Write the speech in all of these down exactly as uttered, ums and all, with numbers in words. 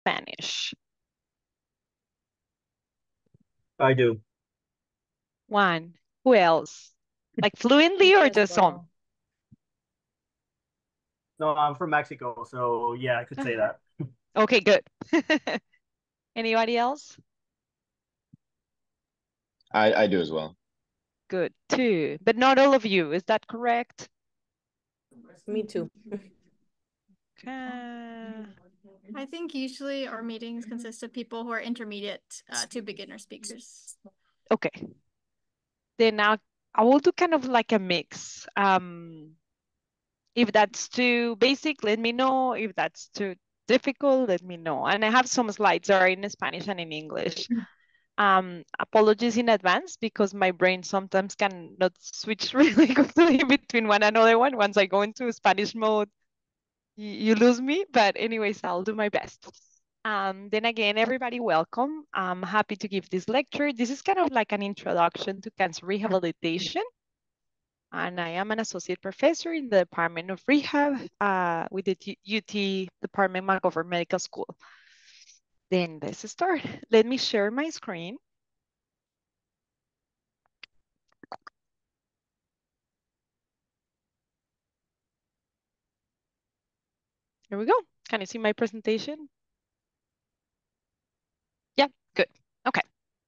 Spanish? I do. One. Who else? Like fluently or As just some? well. No, I'm from Mexico, so yeah, I could say that. Okay, good. Anybody else? I, I do as well. Good, two. But not all of you, is that correct? Me too. Okay. I think usually our meetings consist of people who are intermediate uh, to beginner speakers. Okay. Then now I will do kind of like a mix. Um, if that's too basic, let me know. If that's too difficult, let me know. And I have some slides that are in Spanish and in English. Um, apologies in advance because my brain sometimes cannot switch really quickly between one another one. Once I go into Spanish mode, you, you lose me. But anyways, I'll do my best. Um, then again, everybody, welcome. I'm happy to give this lecture. This is kind of like an introduction to cancer rehabilitation. And I am an associate professor in the Department of Rehab uh, with the U T Department McGovern Medical School. Then let's start. Let me share my screen. Here we go. Can you see my presentation? Yeah, good. Okay.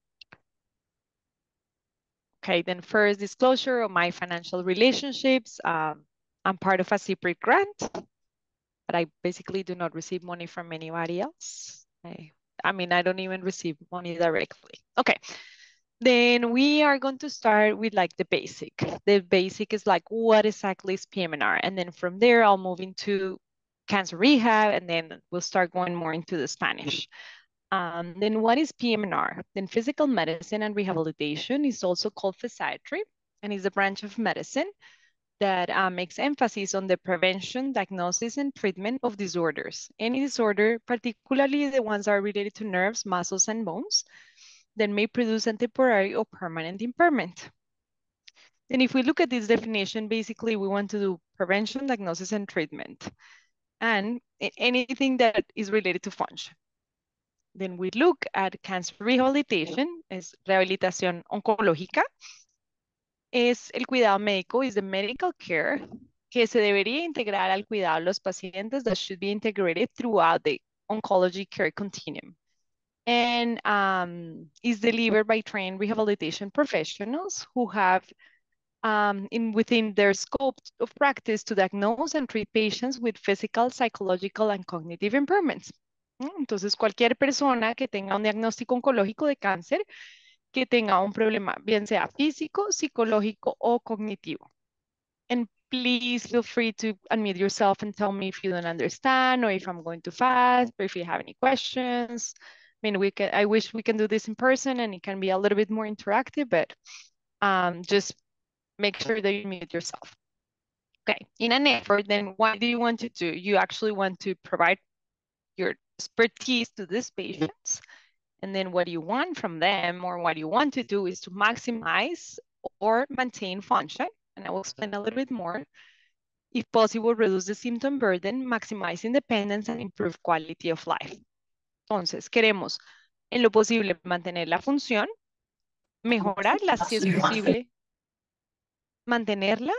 Okay, then first disclosure of my financial relationships. Um, I'm part of a separate grant, but I basically do not receive money from anybody else. I, I mean, I don't even receive money directly. Okay, then we are going to start with like the basic. The basic is like, what exactly is P M N R? And then from there, I'll move into cancer rehab, and then we'll start going more into the Spanish. Um, then what is P M N R? Then physical medicine and rehabilitation is also called physiatry, and is a branch of medicine that uh, makes emphasis on the prevention, diagnosis, and treatment of disorders. Any disorder, particularly the ones that are related to nerves, muscles, and bones, that may produce a temporary or permanent impairment. And if we look at this definition, basically we want to do prevention, diagnosis, and treatment, and anything that is related to function. Then we look at cancer rehabilitation, es rehabilitación oncológica, es el cuidado médico, is the medical care que se debería integrar al cuidado de los pacientes that should be integrated throughout the oncology care continuum. And um, is delivered by trained rehabilitation professionals who have um, in within their scope of practice to diagnose and treat patients with physical, psychological, and cognitive impairments. ¿No? Entonces, cualquier persona que tenga un diagnóstico oncológico de cáncer, que tenga un problema, bien sea físico, psicológico o cognitivo. And please feel free to unmute yourself and tell me if you don't understand or if I'm going too fast or if you have any questions. I mean, we can, I wish we can do this in person and it can be a little bit more interactive, but um, just make sure that you mute yourself. Okay, in an effort, then what do you want to do? You actually want to provide your expertise to these patients. And then what you want from them or what you want to do is to maximize or maintain function. And I will explain a little bit more. If possible, reduce the symptom burden, maximize independence, and improve quality of life. Entonces, queremos en lo posible mantener la función, mejorarla si es posible, mantenerla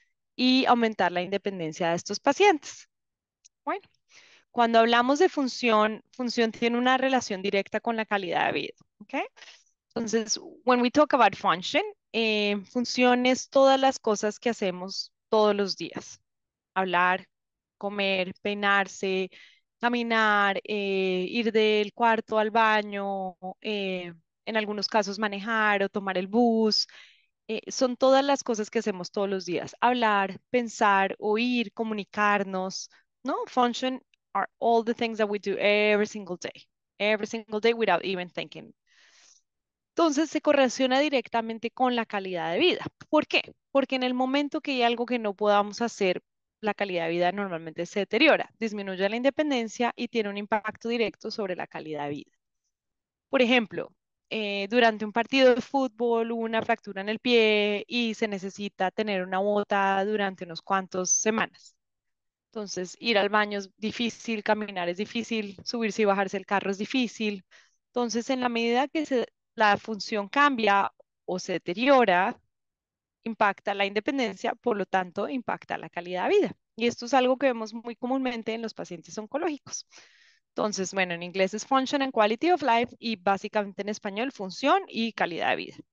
y aumentar la independencia de estos pacientes. Bueno, cuando hablamos de función, función tiene una relación directa con la calidad de vida, ¿ok? Entonces, when we talk about function, eh, función es todas las cosas que hacemos todos los días. Hablar, comer, peinarse, caminar, eh, ir del cuarto al baño, eh, en algunos casos manejar o tomar el bus. Eh, son todas las cosas que hacemos todos los días. Hablar, pensar, oír, comunicarnos, ¿no? Function are all the things that we do every single day, every single day without even thinking. Entonces se correlaciona directamente con la calidad de vida. ¿Por qué? Porque en el momento que hay algo que no podamos hacer, la calidad de vida normalmente se deteriora, disminuye la independencia y tiene un impacto directo sobre la calidad de vida. Por ejemplo, eh, durante un partido de fútbol hubo una fractura en el pie y se necesita tener una bota durante unos cuantos semanas. Entonces, ir al baño es difícil, caminar es difícil, subirse y bajarse el carro es difícil. Entonces, en la medida que se, la función cambia o se deteriora, impacta la independencia, por lo tanto, impacta la calidad de vida. Y esto es algo que vemos muy comúnmente en los pacientes oncológicos. Entonces, bueno, en inglés es Function and Quality of Life y básicamente en español función y calidad de vida.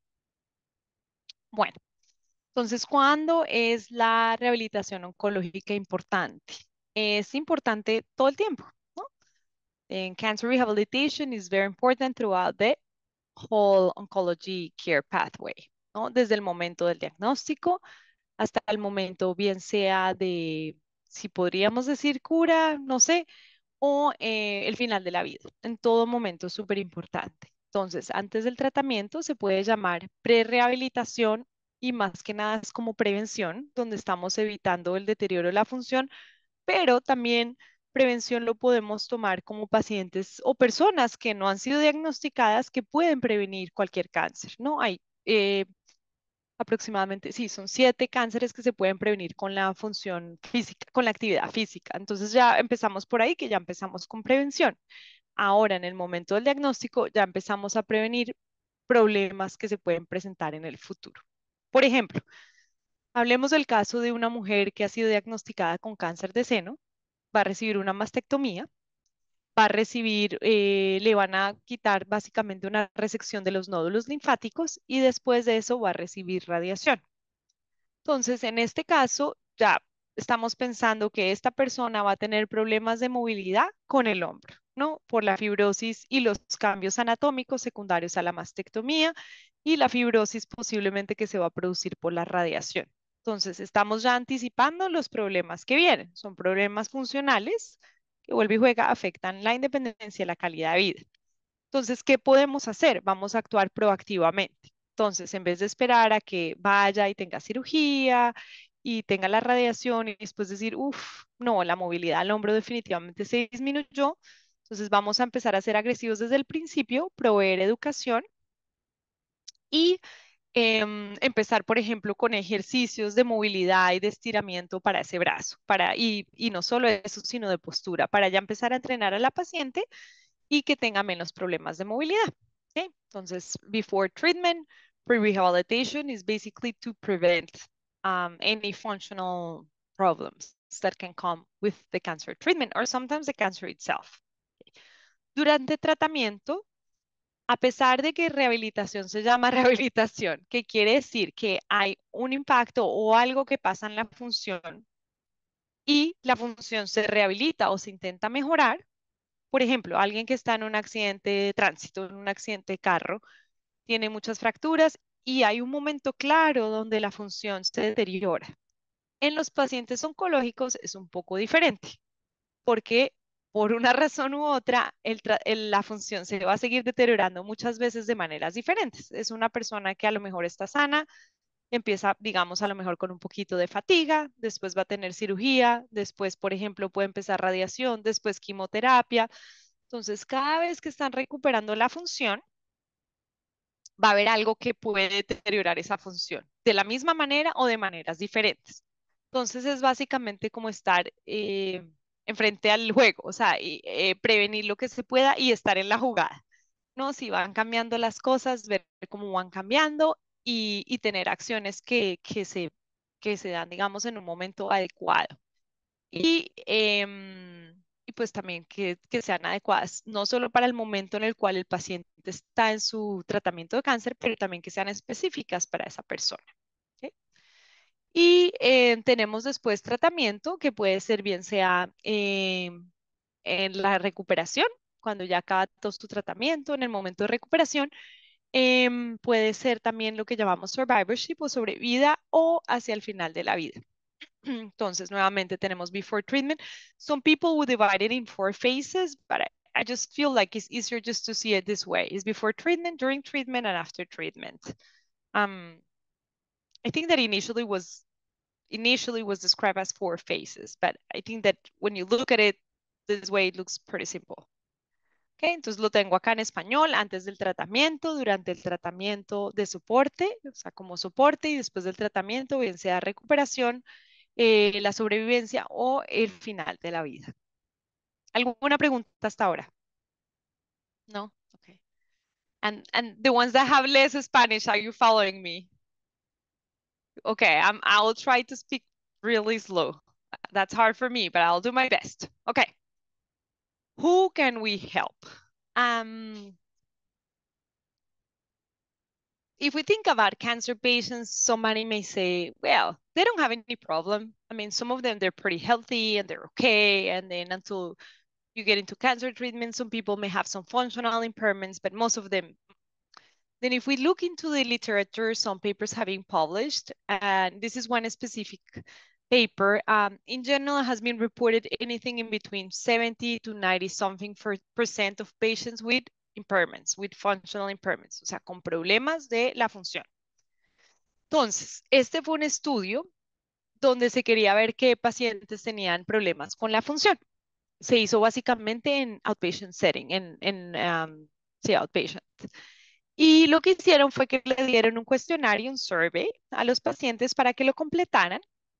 Bueno, entonces, ¿cuándo es la rehabilitación oncológica importante? Es importante todo el tiempo, ¿no? En cancer rehabilitation is very important throughout the whole oncology care pathway, ¿no? Desde el momento del diagnóstico hasta el momento, bien sea de, si podríamos decir cura, no sé, o eh, el final de la vida. En todo momento es súper importante. Entonces, antes del tratamiento se puede llamar prerehabilitación y más que nada es como prevención, donde estamos evitando el deterioro de la función, pero también prevención lo podemos tomar como pacientes o personas que no han sido diagnosticadas que pueden prevenir cualquier cáncer, ¿no? Hay eh, aproximadamente, sí, son siete cánceres que se pueden prevenir con la función física, con la actividad física. Entonces ya empezamos por ahí, que ya empezamos con prevención. Ahora, en el momento del diagnóstico, ya empezamos a prevenir problemas que se pueden presentar en el futuro. Por ejemplo, hablemos del caso de una mujer que ha sido diagnosticada con cáncer de seno, va a recibir una mastectomía, va a recibir, eh, le van a quitar básicamente una resección de los nódulos linfáticos y después de eso va a recibir radiación. Entonces, en este caso, ya estamos pensando que esta persona va a tener problemas de movilidad con el hombro, ¿no? Por la fibrosis y los cambios anatómicos secundarios a la mastectomía y la fibrosis posiblemente que se va a producir por la radiación. Entonces, estamos ya anticipando los problemas que vienen. Son problemas funcionales que vuelve y juega, afectan la independencia y la calidad de vida. Entonces, ¿qué podemos hacer? Vamos a actuar proactivamente. Entonces, en vez de esperar a que vaya y tenga cirugía y tenga la radiación y después decir, uff, no, la movilidad al hombro definitivamente se disminuyó, entonces vamos a empezar a ser agresivos desde el principio, proveer educación y em, empezar, por ejemplo, con ejercicios de movilidad y de estiramiento para ese brazo, para, y, y no solo eso, sino de postura, para ya empezar a entrenar a la paciente y que tenga menos problemas de movilidad. ¿Okay? Entonces, before treatment, pre-rehabilitation is basically to prevent um, any functional problems that can come with the cancer treatment or sometimes the cancer itself. Durante tratamiento, a pesar de que rehabilitación se llama rehabilitación, que quiere decir que hay un impacto o algo que pasa en la función y la función se rehabilita o se intenta mejorar. Por ejemplo, alguien que está en un accidente de tránsito, en un accidente de carro, tiene muchas fracturas y hay un momento claro donde la función se deteriora. En los pacientes oncológicos es un poco diferente, porque por una razón u otra, el el, la función se va a seguir deteriorando muchas veces de maneras diferentes. Es una persona que a lo mejor está sana, empieza, digamos, a lo mejor con un poquito de fatiga, después va a tener cirugía, después, por ejemplo, puede empezar radiación, después quimioterapia. Entonces, cada vez que están recuperando la función, va a haber algo que puede deteriorar esa función, de la misma manera o de maneras diferentes. Entonces, es básicamente como estar eh, enfrente al juego, o sea, y, eh, prevenir lo que se pueda y estar en la jugada, ¿no? Si van cambiando las cosas, ver cómo van cambiando y, y tener acciones que, que se, que se dan, digamos, en un momento adecuado. Y, em, y pues también que, que sean adecuadas, no solo para el momento en el cual el paciente está en su tratamiento de cáncer, pero también que sean específicas para esa persona. ¿Ok? Y eh, tenemos después tratamiento que puede ser bien sea em, en la recuperación, cuando ya acaba todo tu tratamiento, en el momento de recuperación, em, puede ser también lo que llamamos survivorship o sobrevida o hacia el final de la vida. Entonces, nuevamente tenemos before treatment. Some people would divide it in four phases, but I, I just feel like it's easier just to see it this way. It's before treatment, during treatment, and after treatment. Um, I think that initially was initially was described as four phases, but I think that when you look at it this way, it looks pretty simple. Okay, entonces lo tengo acá en español, antes del tratamiento, durante el tratamiento de soporte, o sea, como soporte y después del tratamiento, bien sea recuperación, eh, la sobrevivencia o el final de la vida. ¿Alguna pregunta hasta ahora? No? Okay. And, and the ones that have less Spanish, are you following me? Okay, I'm, I'll try to speak really slow. That's hard for me, but I'll do my best. Okay. Who can we help? Um, if we think about cancer patients, somebody may say, well, they don't have any problem. I mean, some of them, they're pretty healthy and they're okay. And then until you get into cancer treatment, some people may have some functional impairments, but most of them. Then if we look into the literature, some papers have been published, and this is one specific paper. Um, in general, has been reported anything in between seventy to ninety something for percent of patients with impairments, with functional impairments, o sea, con problemas de la función. Entonces, este fue un estudio donde se quería ver qué pacientes tenían problemas con la función. Se hizo básicamente en outpatient setting, en, en um, sí, outpatient. Y lo que hicieron fue que le dieron un cuestionario, un survey a los pacientes para que lo completaran.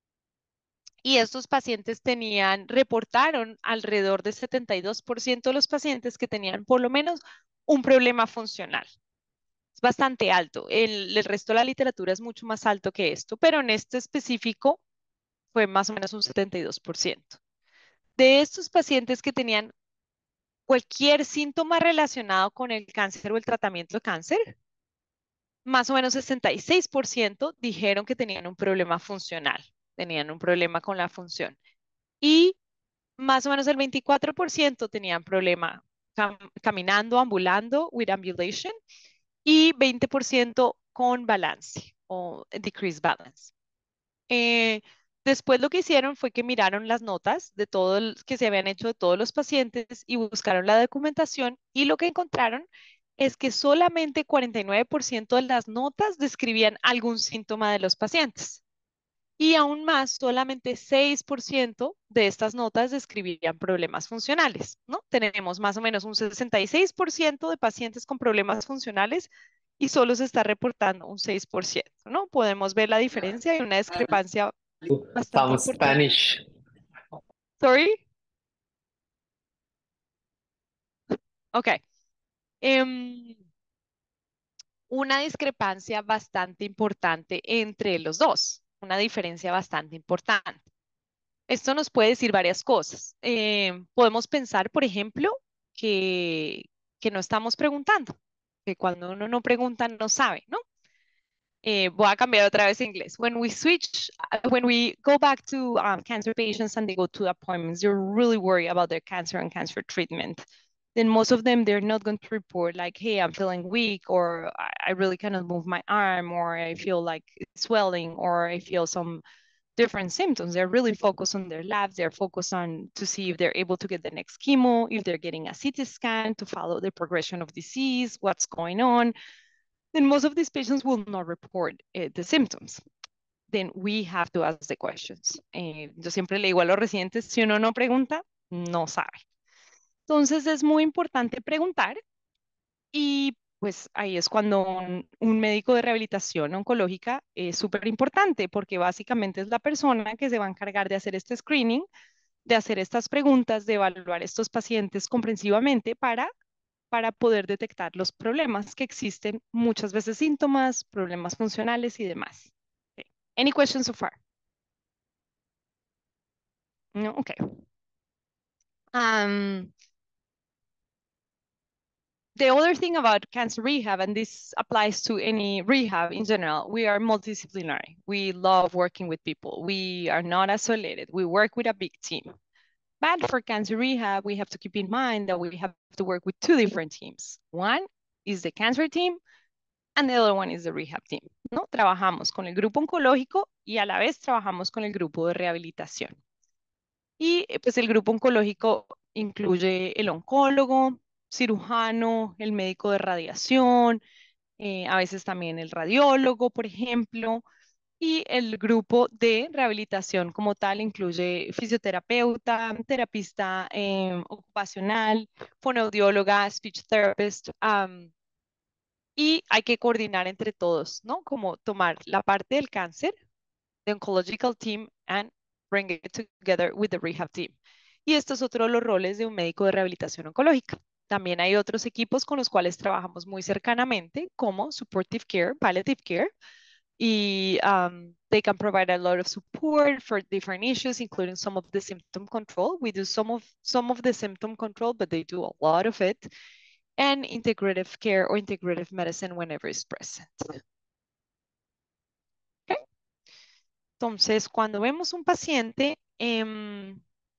Y estos pacientes tenían, reportaron alrededor del setenta y dos por ciento de los pacientes que tenían por lo menos un problema funcional. Es bastante alto. El, el resto de la literatura es mucho más alto que esto, pero en este específico fue más o menos un setenta y dos por ciento. De estos pacientes que tenían cualquier síntoma relacionado con el cáncer o el tratamiento de cáncer, más o menos sesenta y seis por ciento dijeron que tenían un problema funcional, tenían un problema con la función. Y más o menos el veinticuatro por ciento tenían problema cam caminando, ambulando, with ambulation, y veinte por ciento con balance o decreased balance. Eh, después lo que hicieron fue que miraron las notas de todo el, que se habían hecho de todos los pacientes y buscaron la documentación, y lo que encontraron es que solamente cuarenta y nueve por ciento de las notas describían algún síntoma de los pacientes. Y aún más, solamente seis por ciento de estas notas describían problemas funcionales, ¿no? Tenemos más o menos un sesenta y seis por ciento de pacientes con problemas funcionales y solo se está reportando un seis por ciento, ¿no? Podemos ver la diferencia y una discrepancia bastante Some importante. Spanish. Sorry. Ok. Em, una discrepancia bastante importante entre los dos, una diferencia bastante importante. Esto nos puede decir varias cosas. Eh, podemos pensar, por ejemplo, que, que no estamos preguntando, que cuando uno no pregunta no sabe, ¿no? Eh, voy a cambiar otra vez a inglés. When we switch, uh, when we go back to um, cancer patients and they go to appointments, they're really worried about their cancer and cancer treatment. Then most of them, they're not going to report like, hey, I'm feeling weak, or I, I really cannot move my arm, or I feel like it's swelling, or I feel some different symptoms. They're really focused on their labs. They're focused on to see if they're able to get the next chemo, if they're getting a C T scan to follow the progression of disease, what's going on. Then most of these patients will not report uh, the symptoms. Then we have to ask the questions. Eh, yo siempre le digo a los residentes, si uno no pregunta, no sabe. Entonces es muy importante preguntar, y pues ahí es cuando un, un médico de rehabilitación oncológica es súper importante, porque básicamente es la persona que se va a encargar de hacer este screening, de hacer estas preguntas, de evaluar estos pacientes comprensivamente para para poder detectar los problemas que existen, muchas veces síntomas, problemas funcionales y demás. Okay. Any questions so far? No, okay. Um, the other thing about cancer rehab, and this applies to any rehab in general, we are multidisciplinary. We love working with people. We are not isolated. We work with a big team. But for cancer rehab, we have to keep in mind that we have to work with two different teams. One is the cancer team, and the other one is the rehab team, ¿no? Trabajamos con el grupo oncológico y a la vez trabajamos con el grupo de rehabilitación. Y pues el grupo oncológico incluye el oncólogo, cirujano, el médico de radiación, eh, a veces también el radiólogo, por ejemplo, y el grupo de rehabilitación como tal incluye fisioterapeuta, terapista eh, ocupacional, fonoaudióloga, speech therapist, um, y hay que coordinar entre todos, ¿no? Como tomar la parte del cáncer, the oncological team, and bring it together with the rehab team. Y esto es otro de los roles de un médico de rehabilitación oncológica. También hay otros equipos con los cuales trabajamos muy cercanamente, como supportive care, palliative care, y um, they can provide a lot of support for different issues, including some of the symptom control. We do some of some of the symptom control, but they do a lot of it, and integrative care or integrative medicine whenever it's present. Okay. Entonces, cuando vemos un paciente eh,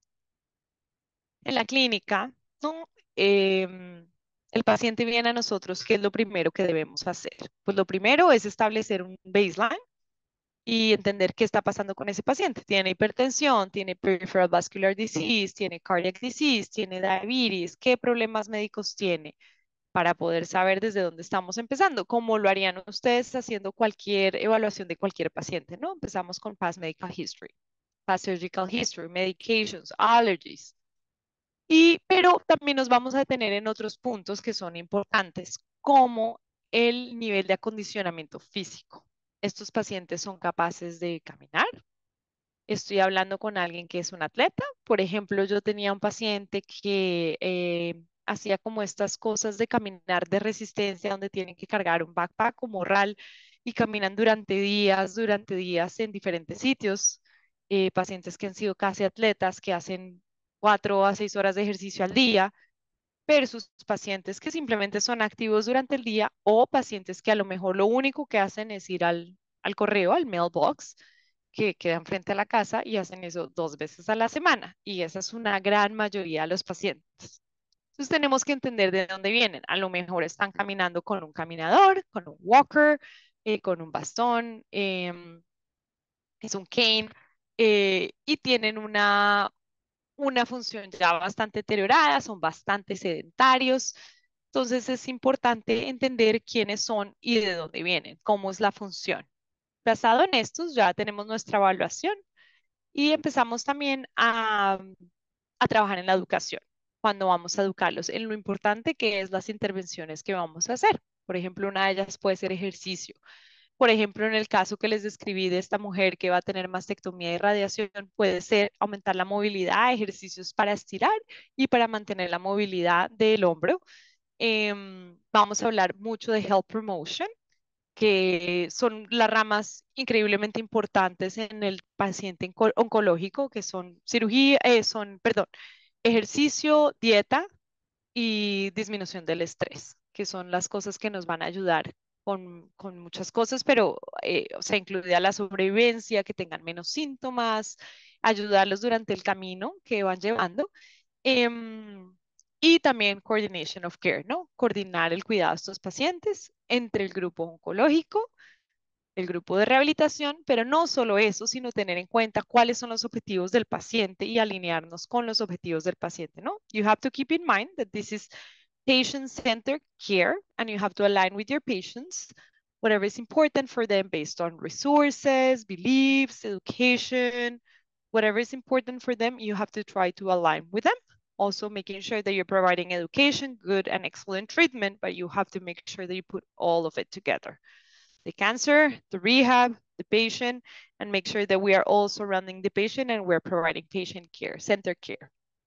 en la clínica, ¿no? Em, el paciente viene a nosotros, ¿qué es lo primero que debemos hacer? Pues lo primero es establecer un baseline y entender qué está pasando con ese paciente. Tiene hipertensión, tiene peripheral vascular disease, tiene cardiac disease, tiene diabetes, qué problemas médicos tiene para poder saber desde dónde estamos empezando, como lo harían ustedes haciendo cualquier evaluación de cualquier paciente, ¿no? Empezamos con past medical history, past surgical history, medications, allergies. Y, pero también nos vamos a detener en otros puntos que son importantes, como el nivel de acondicionamiento físico. Estos pacientes son capaces de caminar. Estoy hablando con alguien que es un atleta. Por ejemplo, yo tenía un paciente que eh, hacía como estas cosas de caminar de resistencia, donde tienen que cargar un backpack o morral y caminan durante días, durante días en diferentes sitios. Eh, pacientes que han sido casi atletas, que hacen cuatro a seis horas de ejercicio al día, versus pacientes que simplemente son activos durante el día o pacientes que a lo mejor lo único que hacen es ir al, al correo, al mailbox, que quedan frente a la casa y hacen eso dos veces a la semana. Y esa es una gran mayoría de los pacientes. Entonces tenemos que entender de dónde vienen. A lo mejor están caminando con un caminador, con un walker, eh, con un bastón, eh, es un cane, eh, y tienen una, una función ya bastante deteriorada, son bastante sedentarios. Entonces es importante entender quiénes son y de dónde vienen, cómo es la función. Basado en estos, ya tenemos nuestra evaluación y empezamos también a, a trabajar en la educación, cuando vamos a educarlos, en lo importante que es las intervenciones que vamos a hacer. Por ejemplo, una de ellas puede ser ejercicio. Por ejemplo, en el caso que les describí de esta mujer que va a tener mastectomía y radiación, puede ser aumentar la movilidad, ejercicios para estirar y para mantener la movilidad del hombro. Em, vamos a hablar mucho de health promotion, que son las ramas increíblemente importantes en el paciente onco- oncológico, que son cirugía, eh, son, perdón, ejercicio, dieta y disminución del estrés, que son las cosas que nos van a ayudar con, con muchas cosas, pero, eh, o sea, incluida la sobrevivencia, que tengan menos síntomas, ayudarlos durante el camino que van llevando. Em, y también coordination of care, ¿no? Coordinar el cuidado de estos pacientes entre el grupo oncológico, el grupo de rehabilitación, pero no solo eso, sino tener en cuenta cuáles son los objetivos del paciente y alinearnos con los objetivos del paciente, ¿no? You have to keep in mind that this is patient-centered care and you have to align with your patients whatever is important for them based on resources, beliefs, education, whatever is important for them, you have to try to align with them. Also making sure that you're providing education, good and excellent treatment, but you have to make sure that you put all of it together. The cancer, the rehab, the patient, and make sure that we are all surrounding the patient and we're providing patient care, center care.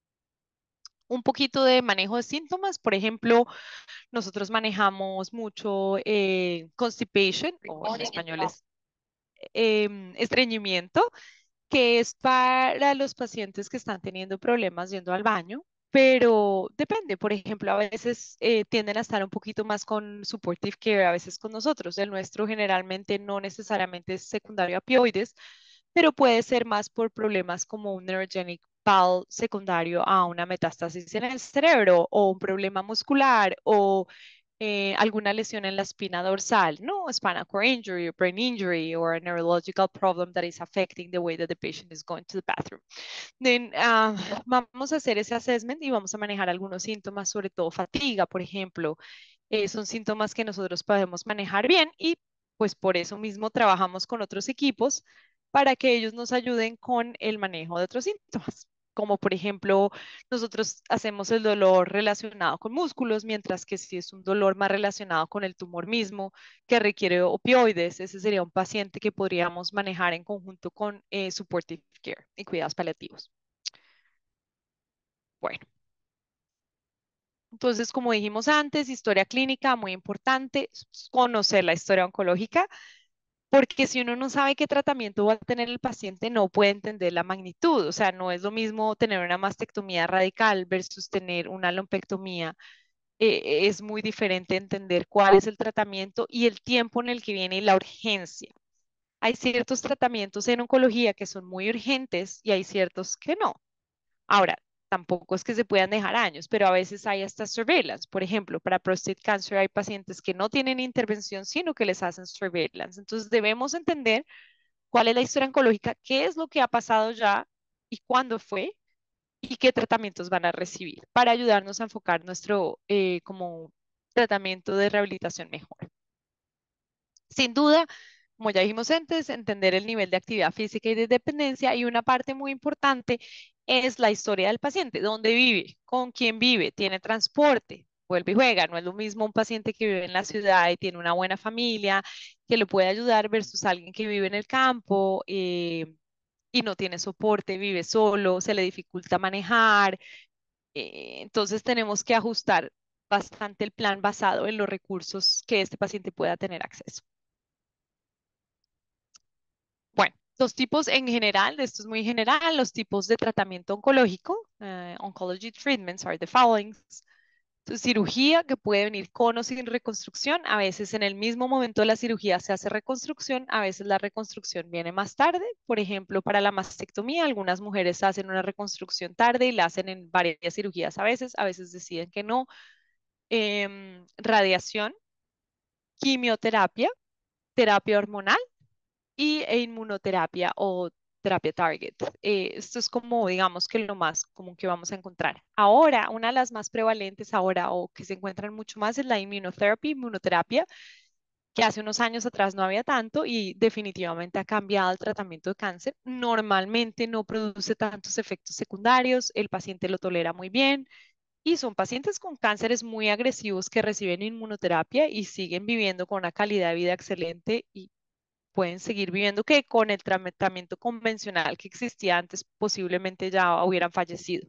Un poquito de manejo de síntomas, por ejemplo, nosotros manejamos mucho eh, constipation, o en español es eh, estreñimiento, que es para los pacientes que están teniendo problemas yendo al baño, pero depende. Por ejemplo, a veces eh, tienden a estar un poquito más con supportive care, a veces con nosotros. El nuestro generalmente no necesariamente es secundario a opioides, pero puede ser más por problemas como un neurogenic pal secundario a una metástasis en el cerebro o un problema muscular o eh, alguna lesión en la espina dorsal, ¿no? Spinal cord injury or brain injury or a neurological problem that is affecting the way that the patient is going to the bathroom. Then, uh, vamos a hacer ese assessment y vamos a manejar algunos síntomas, sobre todo fatiga, por ejemplo. Eh, son síntomas que nosotros podemos manejar bien y pues por eso mismo trabajamos con otros equipos para que ellos nos ayuden con el manejo de otros síntomas, como por ejemplo, nosotros hacemos el dolor relacionado con músculos, mientras que si es un dolor más relacionado con el tumor mismo que requiere opioides, ese sería un paciente que podríamos manejar en conjunto con eh, supportive care y cuidados paliativos. Bueno, entonces, como dijimos antes, historia clínica, muy importante, conocer la historia oncológica, porque si uno no sabe qué tratamiento va a tener el paciente, no puede entender la magnitud. O sea, no es lo mismo tener una mastectomía radical versus tener una lumpectomía. Eh, es muy diferente entender cuál es el tratamiento y el tiempo en el que viene y la urgencia. Hay ciertos tratamientos en oncología que son muy urgentes y hay ciertos que no. Ahora, tampoco es que se puedan dejar años, pero a veces hay hasta surveillance. Por ejemplo, para prostate cancer hay pacientes que no tienen intervención, sino que les hacen surveillance. Entonces, debemos entender cuál es la historia oncológica, qué es lo que ha pasado ya y cuándo fue y qué tratamientos van a recibir para ayudarnos a enfocar nuestro eh, como tratamiento de rehabilitación mejor. Sin duda, como ya dijimos antes, entender el nivel de actividad física y de dependencia y una parte muy importante es la historia del paciente, dónde vive, con quién vive, tiene transporte, vuelve y juega. No es lo mismo un paciente que vive en la ciudad y tiene una buena familia que lo puede ayudar versus alguien que vive en el campo eh, y no tiene soporte, vive solo, se le dificulta manejar. Eh, entonces tenemos que ajustar bastante el plan basado en los recursos que este paciente pueda tener acceso. Bueno, los tipos en general, esto es muy general, los tipos de tratamiento oncológico, eh, oncology treatments are the following. Su cirugía que puede venir con o sin reconstrucción, a veces en el mismo momento de la cirugía se hace reconstrucción, a veces la reconstrucción viene más tarde. Por ejemplo, para la mastectomía, algunas mujeres hacen una reconstrucción tarde y la hacen en varias cirugías a veces, a veces deciden que no. Em, radiación, quimioterapia, terapia hormonal y e inmunoterapia o terapia target. Eh, esto es como, digamos, que lo más común que vamos a encontrar. Ahora, una de las más prevalentes ahora o que se encuentran mucho más es la inmunoterapia, inmunoterapia, que hace unos años atrás no había tanto y definitivamente ha cambiado el tratamiento de cáncer. Normalmente no produce tantos efectos secundarios, el paciente lo tolera muy bien y son pacientes con cánceres muy agresivos que reciben inmunoterapia y siguen viviendo con una calidad de vida excelente y pueden seguir viviendo que con el tratamiento convencional que existía antes posiblemente ya hubieran fallecido.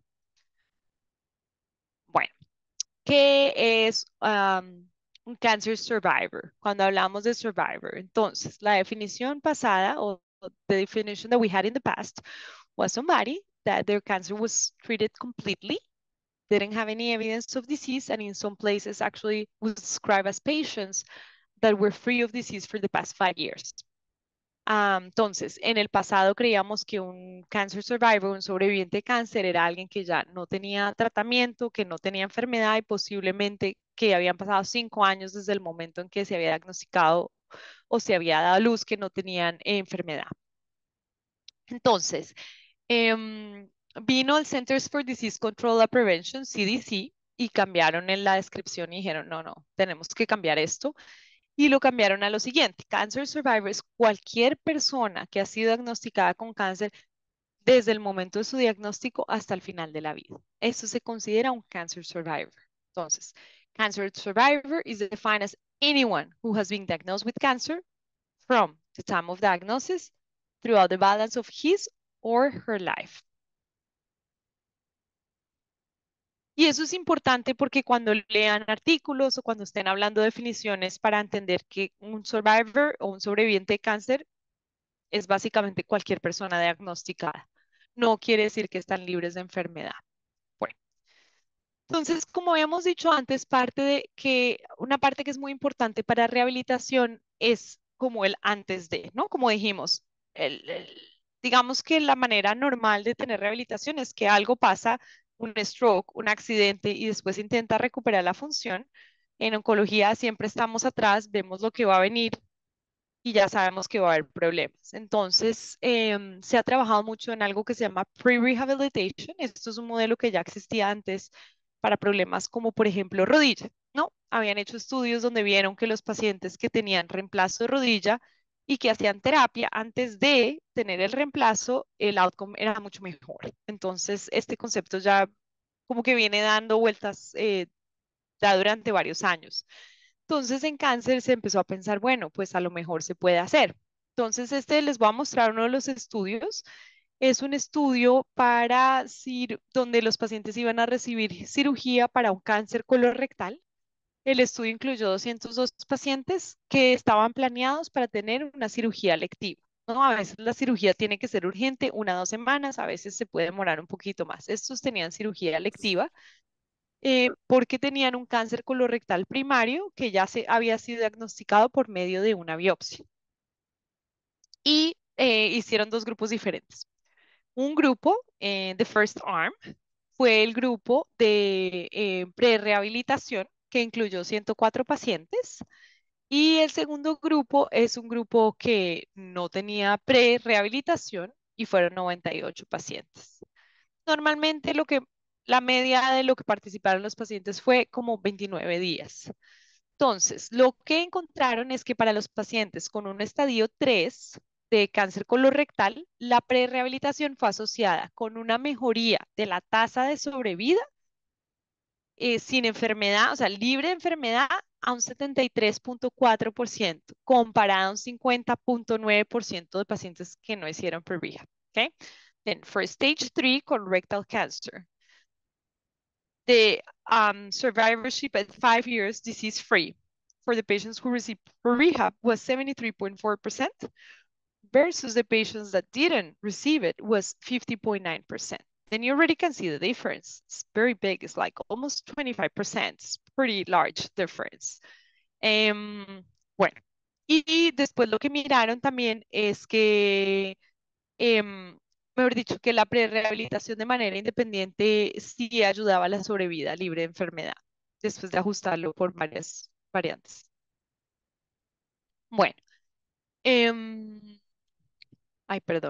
Bueno, ¿qué es um, un cancer survivor? Cuando hablamos de survivor, entonces la definición pasada o the definition that we had in the past was somebody that their cancer was treated completely, didn't have any evidence of disease, and in some places actually was described as patients that were free of disease for the past five years. Ah, entonces, en el pasado creíamos que un cancer survivor, un sobreviviente de cáncer, era alguien que ya no tenía tratamiento, que no tenía enfermedad y posiblemente que habían pasado cinco años desde el momento en que se había diagnosticado o se había dado a luz que no tenían enfermedad. Entonces, em, vino el Centers for Disease Control and Prevention, C D C, y cambiaron en la descripción y dijeron, no, no, tenemos que cambiar esto y lo cambiaron a lo siguiente. Cancer survivor es cualquier persona que ha sido diagnosticada con cáncer desde el momento de su diagnóstico hasta el final de la vida. Esto se considera un cancer survivor. Entonces, cancer survivor is defined as anyone who has been diagnosed with cancer from the time of diagnosis throughout the balance of his or her life. Y eso es importante porque cuando lean artículos o cuando estén hablando de definiciones para entender que un survivor o un sobreviviente de cáncer es básicamente cualquier persona diagnosticada. No quiere decir que están libres de enfermedad. Bueno, entonces, como habíamos dicho antes, parte de que una parte que es muy importante para rehabilitación es como el antes de, ¿no? Como dijimos, el, el- digamos que la manera normal de tener rehabilitación es que algo pasa, un stroke, un accidente y después intenta recuperar la función. En oncología siempre estamos atrás, vemos lo que va a venir y ya sabemos que va a haber problemas. Entonces, em, se ha trabajado mucho en algo que se llama pre-rehabilitation. Esto es un modelo que ya existía antes para problemas como, por ejemplo, rodilla, ¿no? Habían hecho estudios donde vieron que los pacientes que tenían reemplazo de rodilla y que hacían terapia antes de tener el reemplazo, el outcome era mucho mejor. Entonces, este concepto ya como que viene dando vueltas eh, ya durante varios años. Entonces en cáncer se empezó a pensar, bueno, pues a lo mejor se puede hacer. Entonces este les voy a mostrar uno de los estudios es un estudio para cir- donde los pacientes iban a recibir cirugía para un cáncer colorectal. El estudio incluyó doscientos dos pacientes que estaban planeados para tener una cirugía electiva. ¿No? A veces la cirugía tiene que ser urgente, una o dos semanas, a veces se puede demorar un poquito más. Estos tenían cirugía electiva eh, porque tenían un cáncer colorectal primario que ya se había sido diagnosticado por medio de una biopsia. Y eh, hicieron dos grupos diferentes. Un grupo, eh, The First Arm, fue el grupo de eh, prerehabilitación que incluyó ciento cuatro pacientes. Y el segundo grupo es un grupo que no tenía prerehabilitación y fueron noventa y ocho pacientes. Normalmente lo que la media de lo que participaron los pacientes fue como veintinueve días. Entonces, lo que encontraron es que para los pacientes con un estadio tres de cáncer colorectal, la prerehabilitación fue asociada con una mejoría de la tasa de sobrevida eh, sin enfermedad, o sea, libre de enfermedad a un setenta y tres punto cuatro por ciento, comparado a un cincuenta punto nueve por ciento de pacientes que no hicieron pre-rehab. Okay? Then, for stage three colorectal cancer, the um, survivorship at five years disease-free for the patients who received rehab was seventy-three point four percent versus the patients that didn't receive it was fifty point nine percent. Then you already can see the difference. It's very big. It's like almost twenty-five percent. It's pretty large difference. Um, bueno, y después lo que miraron también es que em, mejor dicho, que la prerehabilitación de manera independiente sí ayudaba a la sobrevida libre de enfermedad, después de ajustarlo por varias variantes. Bueno, em, ay, perdón,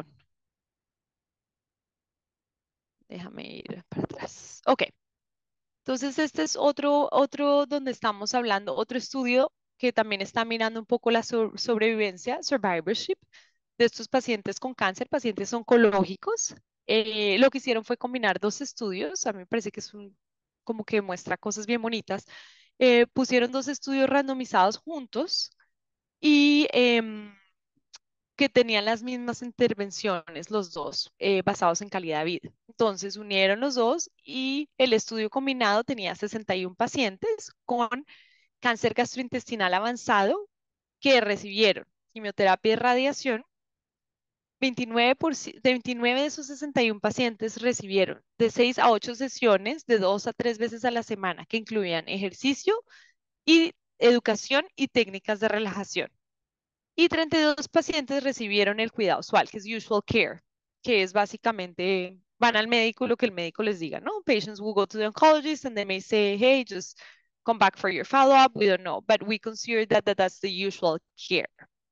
déjame ir para atrás. Ok, entonces este es otro, otro donde estamos hablando, otro estudio que también está mirando un poco la so- sobrevivencia, survivorship, de estos pacientes con cáncer, pacientes oncológicos. Eh, lo que hicieron fue combinar dos estudios, a mí me parece que es un, como que muestra cosas bien bonitas. Eh, pusieron dos estudios randomizados juntos y em, que tenían las mismas intervenciones, los dos, eh, basados en calidad de vida. Entonces unieron los dos y el estudio combinado tenía sesenta y uno pacientes con cáncer gastrointestinal avanzado que recibieron quimioterapia y radiación. veintinueve, por, ci- de veintinueve de esos sesenta y uno pacientes recibieron de seis a ocho sesiones de dos a tres veces a la semana que incluían ejercicio y educación y técnicas de relajación. Y treinta y dos pacientes recibieron el cuidado usual, que es usual care, que es básicamente van al médico lo que el médico les diga, ¿no? Patients will go to the oncologist and they may say, hey, just come back for your follow-up. We don't know, but we consider that, that that's the usual care.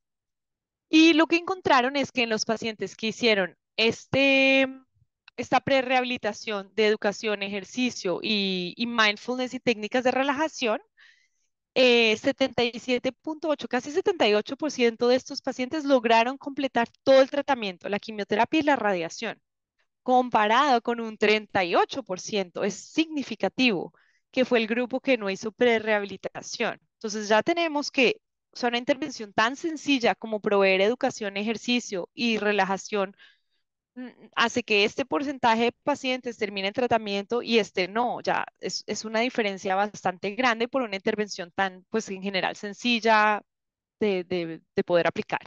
Y lo que encontraron es que en los pacientes que hicieron este, esta prerehabilitación de educación, ejercicio y, y mindfulness y técnicas de relajación, eh, setenta y siete punto ocho, casi setenta y ocho por ciento de estos pacientes lograron completar todo el tratamiento, la quimioterapia y la radiación, comparado con un treinta y ocho por ciento. Es significativo que fue el grupo que no hizo prerehabilitación. Entonces ya tenemos que, o sea, una intervención tan sencilla como proveer educación, ejercicio y relajación mm, hace que este porcentaje de pacientes termine el tratamiento y este no, ya es, es una diferencia bastante grande por una intervención tan, pues en general sencilla de, de, de poder aplicar.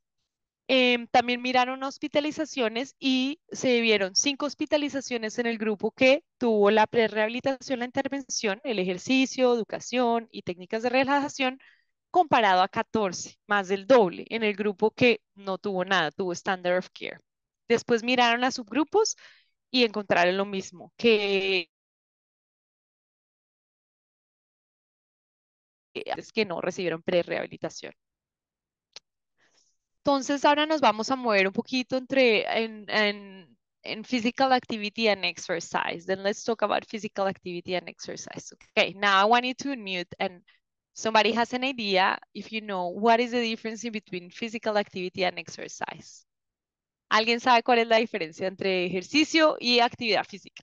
Em, también miraron hospitalizaciones y se vieron cinco hospitalizaciones en el grupo que tuvo la prerehabilitación, la intervención, el ejercicio, educación y técnicas de relajación, comparado a catorce, más del doble, en el grupo que no tuvo nada, tuvo standard of care. Después miraron a subgrupos y encontraron lo mismo, que es que no recibieron prerehabilitación. Entonces ahora nos vamos a mover un poquito entre en, en, en physical activity and exercise. Then let's talk about physical activity and exercise. Okay, now I want you to unmute and somebody has an idea if you know what is the difference in between physical activity and exercise. ¿Alguien sabe cuál es la diferencia entre ejercicio y actividad física?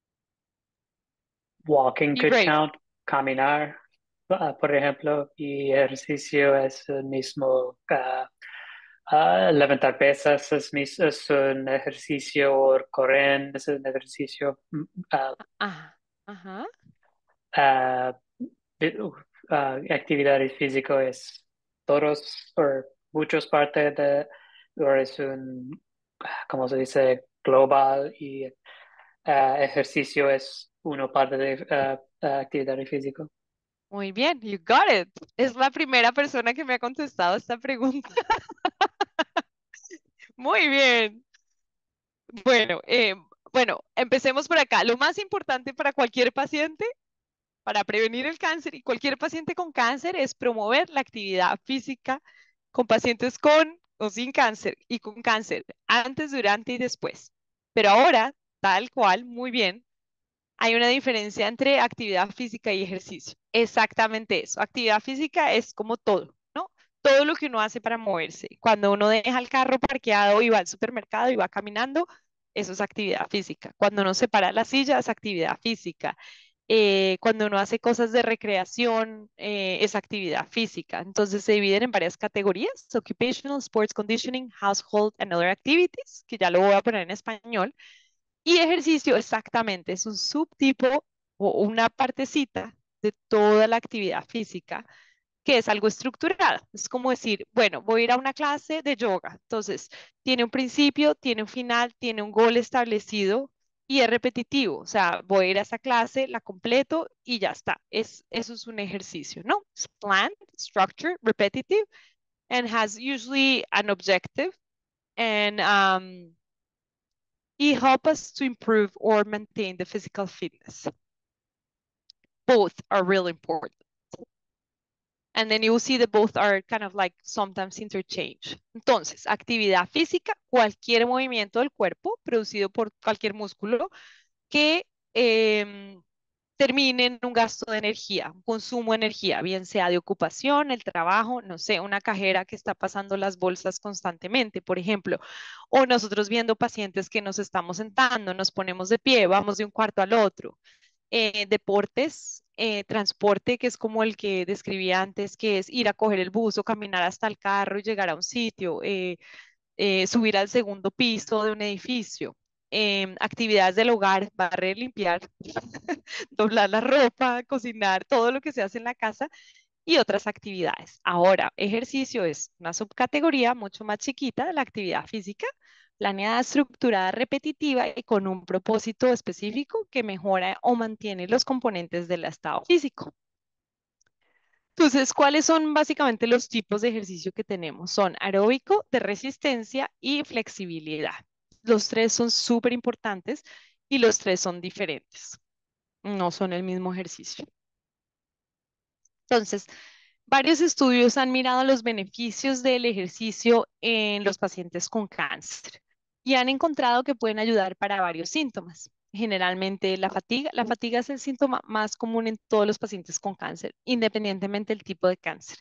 Walking Be could brave. count, caminar, ah, por ejemplo, y ejercicio es el mismo, ah, Ah, levantar pesas es, mis- es un ejercicio, o correr es un ejercicio. mm, ah, Ah, ajá. ah, de- uh, ah, actividad física es todos o muchos partes de, o es un, ah, ¿cómo se dice? Global y ah, ejercicio es una parte de ah, ah, actividad física. Muy bien, you got it. Es la primera persona que me ha contestado esta pregunta. Muy bien. Bueno, eh, bueno, empecemos por acá. Lo más importante para cualquier paciente, para prevenir el cáncer y cualquier paciente con cáncer es promover la actividad física con pacientes con o sin cáncer y con cáncer antes, durante y después. Pero ahora, tal cual, muy bien, hay una diferencia entre actividad física y ejercicio. Exactamente eso. Actividad física es como todo, ¿no? Todo lo que uno hace para moverse. Cuando uno deja el carro parqueado y va al supermercado y va caminando, eso es actividad física. Cuando uno se para la silla, es actividad física. Eh, cuando uno hace cosas de recreación, eh, es actividad física. Entonces se dividen en varias categorías: occupational, sports conditioning, household and other activities, que ya lo voy a poner en español. Y ejercicio, exactamente, es un subtipo o una partecita de toda la actividad física que es algo estructurado. Es como decir, bueno, voy a ir a una clase de yoga. Entonces, tiene un principio, tiene un final, tiene un gol establecido y es repetitivo. O sea, voy a ir a esa clase, la completo y ya está. Es, eso es un ejercicio, ¿no? It's planned, structured, repetitive, and has usually an objective. And um, it helps us to improve or maintain the physical fitness. Both are really important. And then you will see that both are kind of like sometimes interchange. Entonces, actividad física, cualquier movimiento del cuerpo producido por cualquier músculo que eh, termine en un gasto de energía, un consumo de energía, bien sea de ocupación, el trabajo, no sé, una cajera que está pasando las bolsas constantemente, por ejemplo, o nosotros viendo pacientes que nos estamos sentando, nos ponemos de pie, vamos de un cuarto al otro. Eh, deportes, eh, transporte, que es como el que describí antes, que es ir a coger el bus o caminar hasta el carro y llegar a un sitio, eh, eh, subir al segundo piso de un edificio. Em, actividades del hogar, barrer, limpiar, doblar la ropa, cocinar, todo lo que se hace en la casa y otras actividades. Ahora, ejercicio es una subcategoría mucho más chiquita de la actividad física, planeada, estructurada, repetitiva y con un propósito específico que mejora o mantiene los componentes del estado físico. Entonces, ¿cuáles son básicamente los tipos de ejercicio que tenemos? Son aeróbico, de resistencia y flexibilidad. Los tres son súper importantes y los tres son diferentes. No son el mismo ejercicio. Entonces, varios estudios han mirado los beneficios del ejercicio en los pacientes con cáncer y han encontrado que pueden ayudar para varios síntomas. Generalmente la fatiga, la fatiga es el síntoma más común en todos los pacientes con cáncer, independientemente del tipo de cáncer.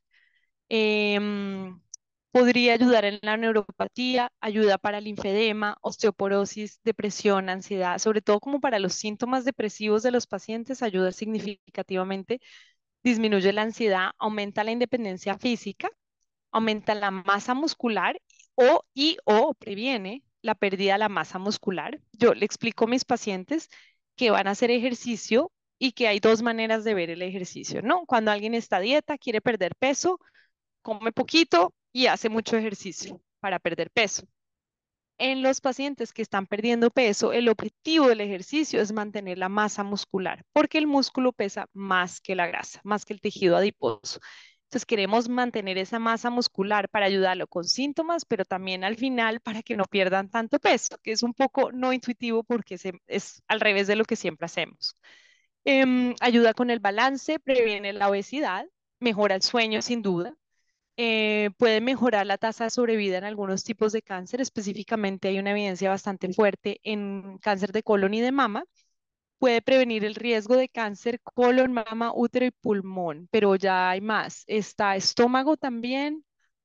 Em, Podría ayudar en la neuropatía, ayuda para el linfedema, osteoporosis, depresión, ansiedad, sobre todo como para los síntomas depresivos de los pacientes, ayuda significativamente, disminuye la ansiedad, aumenta la independencia física, aumenta la masa muscular o y o previene la pérdida de la masa muscular. Yo le explico a mis pacientes que van a hacer ejercicio y que hay dos maneras de ver el ejercicio, ¿no? Cuando alguien está a dieta, quiere perder peso, come poquito y hace mucho ejercicio para perder peso. En los pacientes que están perdiendo peso, el objetivo del ejercicio es mantener la masa muscular, porque el músculo pesa más que la grasa, más que el tejido adiposo. Entonces queremos mantener esa masa muscular para ayudarlo con síntomas, pero también al final para que no pierdan tanto peso, que es un poco no intuitivo porque se, es al revés de lo que siempre hacemos. Em, ayuda con el balance, previene la obesidad, mejora el sueño sin duda, eh, puede mejorar la tasa de sobrevida en algunos tipos de cáncer. Específicamente hay una evidencia bastante fuerte en cáncer de colon y de mama. Puede prevenir el riesgo de cáncer colon, mama, útero y pulmón, pero ya hay más. Está estómago también,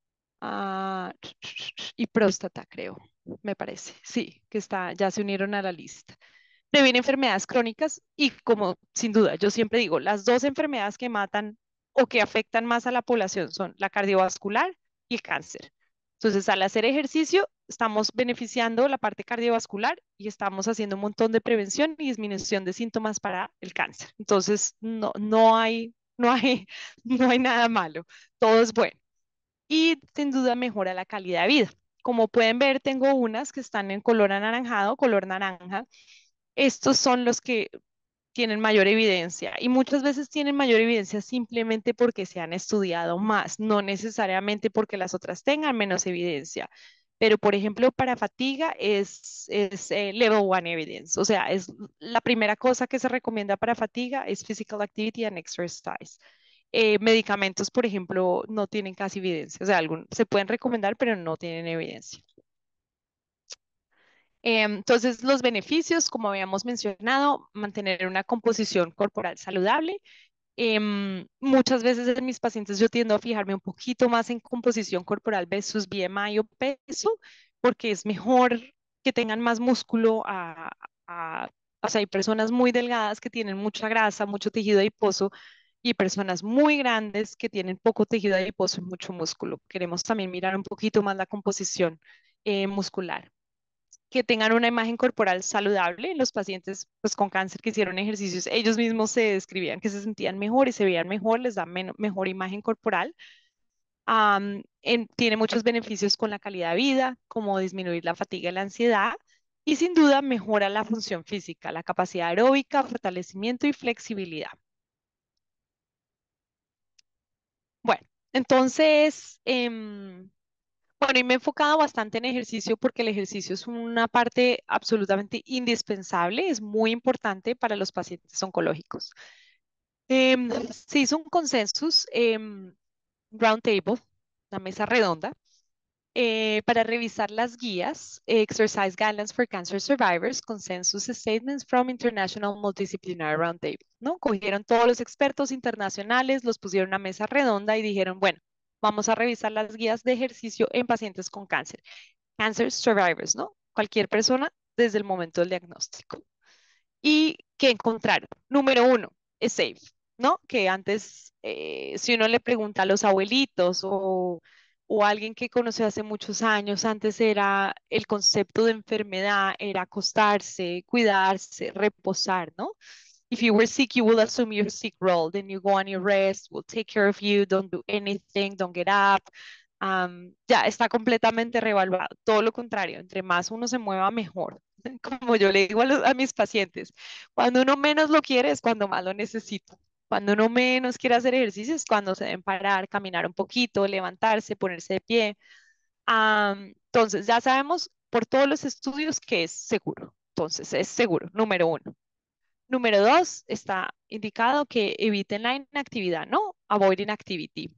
ah, y próstata, creo, me parece. Sí, que está, ya se unieron a la lista. Previene enfermedades crónicas y como sin duda, yo siempre digo, las dos enfermedades que matan o que afectan más a la población son la cardiovascular y el cáncer. Entonces, al hacer ejercicio, estamos beneficiando la parte cardiovascular y estamos haciendo un montón de prevención y disminución de síntomas para el cáncer. Entonces, no, no hay, no hay, no hay nada malo, todo es bueno. Y sin duda mejora la calidad de vida. Como pueden ver, tengo unas que están en color anaranjado, color naranja. Estos son los que tienen mayor evidencia y muchas veces tienen mayor evidencia simplemente porque se han estudiado más, no necesariamente porque las otras tengan menos evidencia. Pero, por ejemplo, para fatiga es, es eh, level one evidence, o sea, es la primera cosa que se recomienda para fatiga es physical activity and exercise. Eh, medicamentos, por ejemplo, no tienen casi evidencia, o sea, algún, se pueden recomendar, pero no tienen evidencia. Em, Entonces, los beneficios, como habíamos mencionado, mantener una composición corporal saludable. Em, muchas veces en mis pacientes yo tiendo a fijarme un poquito más en composición corporal versus B M I o peso, porque es mejor que tengan más músculo a, a- o sea, hay personas muy delgadas que tienen mucha grasa, mucho tejido adiposo, y personas muy grandes que tienen poco tejido adiposo y mucho músculo. Queremos también mirar un poquito más la composición eh, muscular, que tengan una imagen corporal saludable. Los pacientes pues, con cáncer que hicieron ejercicios, ellos mismos se describían que se sentían mejor y se veían mejor, les da men- mejor imagen corporal. Am, en- tiene muchos beneficios con la calidad de vida, como disminuir la fatiga y la ansiedad, y sin duda mejora la función física, la capacidad aeróbica, fortalecimiento y flexibilidad. Bueno, entonces, em, bueno, y me he enfocado bastante en ejercicio porque el ejercicio es una parte absolutamente indispensable, es muy importante para los pacientes oncológicos. Em, se hizo un consensus, em, round table, una mesa redonda, eh, para revisar las guías, eh, Exercise Guidelines for Cancer Survivors, Consensus Statements from International Multidisciplinary Roundtable, ¿no? Cogieron todos los expertos internacionales, los pusieron a una mesa redonda y dijeron, bueno, vamos a revisar las guías de ejercicio en pacientes con cáncer, Cancer Survivors, ¿no? Cualquier persona desde el momento del diagnóstico. ¿Y qué encontraron? Número uno, es safe, ¿no? Que antes, eh, si uno le pregunta a los abuelitos o, o a alguien que conoció hace muchos años, antes era el concepto de enfermedad, era acostarse, cuidarse, reposar, ¿no? If you were sick, you will assume your sick role. Then you go on your rest, we'll take care of you, don't do anything, don't get up. Um, ya está completamente revaluado. Todo lo contrario, entre más uno se mueva, mejor. Como yo le digo a, los- a mis pacientes, cuando uno menos lo quiere es cuando más lo necesita. Cuando uno menos quiere hacer ejercicio es cuando se deben parar, caminar un poquito, levantarse, ponerse de pie. Am, entonces, ya sabemos por todos los estudios que es seguro. Entonces, es seguro, número uno. Número dos, está indicado que eviten la inactividad, ¿no? Avoid inactivity.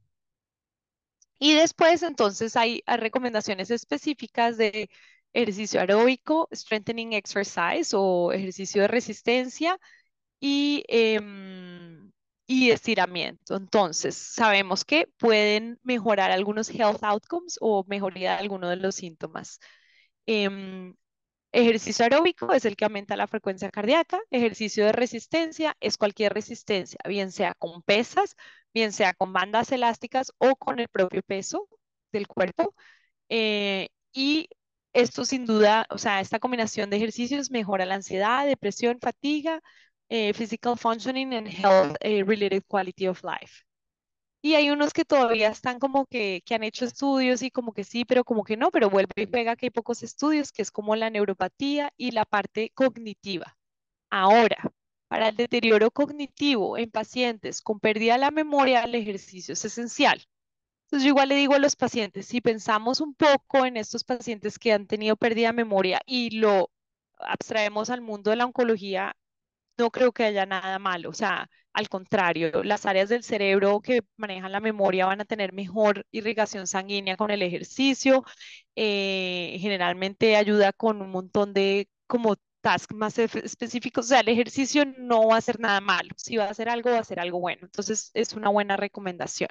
Y después, entonces, hay, hay recomendaciones específicas de ejercicio aeróbico, strengthening exercise o ejercicio de resistencia y, em, y estiramiento. Entonces, sabemos que pueden mejorar algunos health outcomes o mejoría de algunos de los síntomas. Em, Ejercicio aeróbico es el que aumenta la frecuencia cardíaca. Ejercicio de resistencia es cualquier resistencia, bien sea con pesas, bien sea con bandas elásticas o con el propio peso del cuerpo. Eh, y esto sin duda, o sea, esta combinación de ejercicios mejora la ansiedad, depresión, fatiga, eh, physical functioning and health eh, related quality of life. Y hay unos que todavía están como que, que han hecho estudios y como que sí, pero como que no, pero vuelve y pega que hay pocos estudios, que es como la neuropatía y la parte cognitiva. Ahora, para el deterioro cognitivo en pacientes con pérdida de la memoria, el ejercicio es esencial. Entonces yo igual le digo a los pacientes, si pensamos un poco en estos pacientes que han tenido pérdida de memoria y lo abstraemos al mundo de la oncología, no creo que haya nada malo, o sea, al contrario, las áreas del cerebro que manejan la memoria van a tener mejor irrigación sanguínea con el ejercicio, eh, generalmente ayuda con un montón de como tasks más efe- específicos, o sea, el ejercicio no va a ser nada malo, si va a hacer algo, va a ser algo bueno, entonces es una buena recomendación.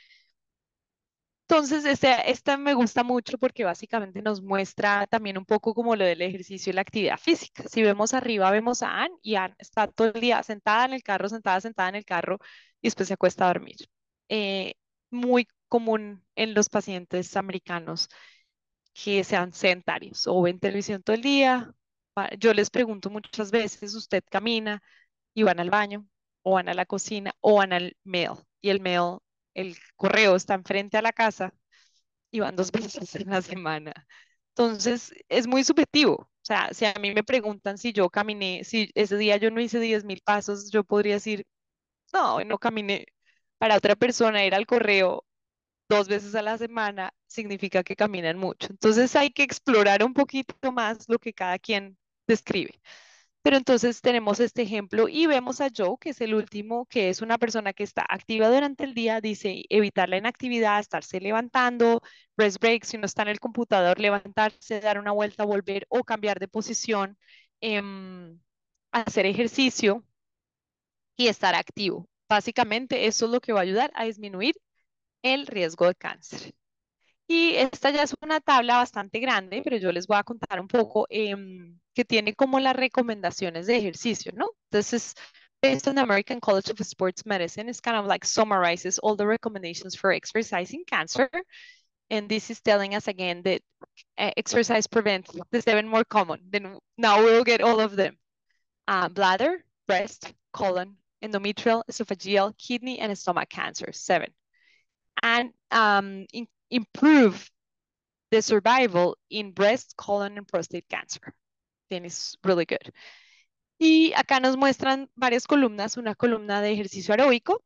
Entonces, este, esta me gusta mucho porque básicamente nos muestra también un poco como lo del ejercicio y la actividad física. Si vemos arriba, vemos a Anne y Anne está todo el día sentada en el carro, sentada, sentada en el carro y después se acuesta a dormir. Eh, Muy común en los pacientes americanos que sean sedentarios o ven televisión todo el día. Pa- Yo les pregunto muchas veces, ¿usted camina y van al baño o van a la cocina o van al mail? Y el mail, el correo está enfrente a la casa y van dos veces en la semana. Entonces, es muy subjetivo. O sea, si a mí me preguntan si yo caminé, si ese día yo no hice diez mil pasos, yo podría decir, no, no caminé. Para otra persona ir al correo dos veces a la semana significa que caminan mucho. Entonces hay que explorar un poquito más lo que cada quien describe. Pero entonces tenemos este ejemplo y vemos a Joe, que es el último, que es una persona que está activa durante el día, dice evitar la inactividad, estarse levantando, rest break, si no está en el computador, levantarse, dar una vuelta, volver o cambiar de posición, em, hacer ejercicio y estar activo. Básicamente eso es lo que va a ayudar a disminuir el riesgo de cáncer. Y esta ya es una tabla bastante grande, pero yo les voy a contar un poco em, que tiene como las recomendaciones de ejercicio, ¿no? Entonces, based on the American College of Sports Medicine, it's kind of like summarizes all the recommendations for exercising cancer. And this is telling us again that uh, exercise prevents the seven more common. Then now we'll get all of them. Uh, bladder, breast, colon, endometrial, esophageal, kidney, and stomach cancer, seven. And um, in, improve the survival in breast, colon, and prostate cancer. Then it's really good. Y acá nos muestran varias columnas, una columna de ejercicio aeróbico.